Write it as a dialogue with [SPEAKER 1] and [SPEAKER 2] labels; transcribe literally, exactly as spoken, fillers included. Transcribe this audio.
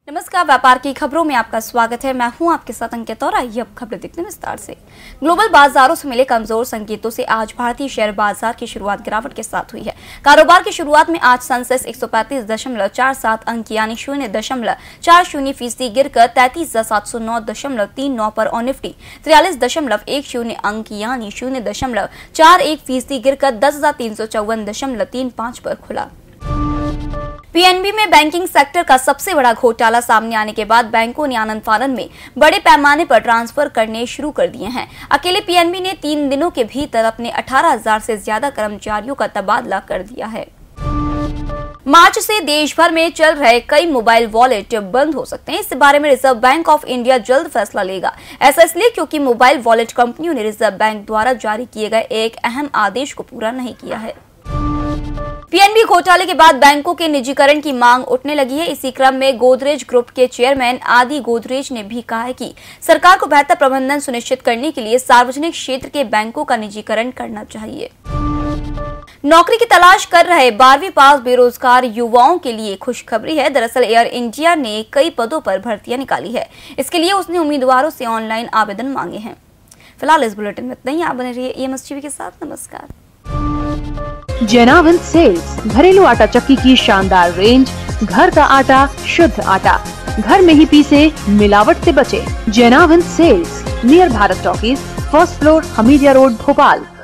[SPEAKER 1] नमस्कार, व्यापार की खबरों में आपका स्वागत है। मैं हूं आपके साथ अंकित और आइए अब खबरें देखते हैं विस्तार से। ग्लोबल बाजारों से मिले कमजोर संकेतों से आज भारतीय शेयर बाजार की शुरुआत गिरावट के साथ हुई है। कारोबार की शुरुआत में आज सेंसेक्स एक सौ पैंतीस दशमलव चार सात अंक यानी शून्य दशमलव चार शून्य फीसदी गिरकर तैंतीस हजार सात सौ नौ दशमलव तीन नौ पर और निफ्टी तिरालीस दशमलव एक शून्य अंक यानी शून्य दशमलव चार एक फीसदी गिरकर दस हजार तीन सौ चौवन दशमलव तीन पाँच पर खुला। पीएनबी में बैंकिंग सेक्टर का सबसे बड़ा घोटाला सामने आने के बाद बैंकों ने आनंद फानन में बड़े पैमाने पर ट्रांसफर करने शुरू कर दिए हैं। अकेले पीएनबी ने तीन दिनों के भीतर अपने अठारह हजार से ज्यादा कर्मचारियों का तबादला कर दिया है। मार्च से देश भर में चल रहे कई मोबाइल वॉलेट बंद हो सकते हैं। इस बारे में रिजर्व बैंक ऑफ इंडिया जल्द फैसला लेगा। ऐसा इसलिए क्योंकि मोबाइल वॉलेट कंपनियों ने रिजर्व बैंक द्वारा जारी किए गए एक अहम आदेश को पूरा नहीं किया है। पीएनबी घोटाले के बाद बैंकों के निजीकरण की मांग उठने लगी है। इसी क्रम में गोदरेज ग्रुप के चेयरमैन आदि गोदरेज ने भी कहा है कि सरकार को बेहतर प्रबंधन सुनिश्चित करने के लिए सार्वजनिक क्षेत्र के बैंकों का निजीकरण करना चाहिए। नौकरी की तलाश कर रहे बारहवीं पास बेरोजगार युवाओं के लिए खुशखबरी है। दरअसल एयर इंडिया ने कई पदों पर भर्तियां निकाली है। इसके लिए उसने उम्मीदवारों से ऑनलाइन आवेदन मांगे हैं। फिलहाल इस बुलेटिन में इतना ही। आप बने रहिए ईएमएस टीवी के साथ। नमस्कार।
[SPEAKER 2] जनावन सेल्स, घरेलू आटा चक्की की शानदार रेंज, घर का आटा, शुद्ध आटा, घर में ही पीसे, मिलावट से बचे। जनावन sales, near Bharat talkies, first floor, Hamidia road, Bhopal.